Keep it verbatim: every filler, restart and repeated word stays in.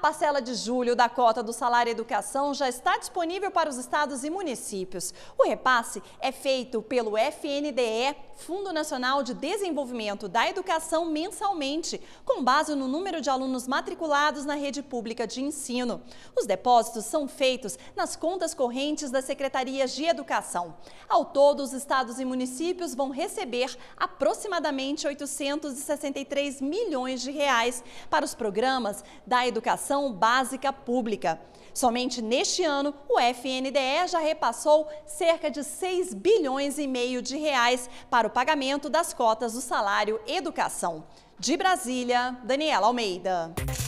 parcela de julho da cota do salário educação já está disponível para os estados e municípios. O repasse é feito pelo F N D E, Fundo Nacional de Desenvolvimento da Educação, mensalmente, com base no número de alunos matriculados na rede pública de ensino. Os depósitos são feitos nas contas correntes das secretarias de educação. Ao todo, os estados e municípios vão receber aproximadamente oitocentos e sessenta e três milhões de reais para os programas da educação básica pública. Somente neste ano, o F N D E já repassou cerca de seis bilhões e meio de reais para o pagamento das cotas do salário educação. De Brasília, Daniela Almeida.